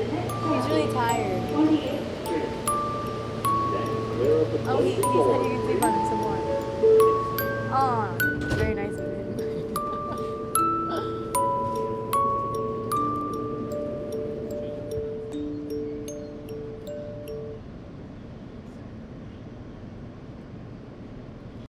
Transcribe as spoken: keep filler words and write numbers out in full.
He's really tired. Oh, he, he said you can sleep on him some more. Aw.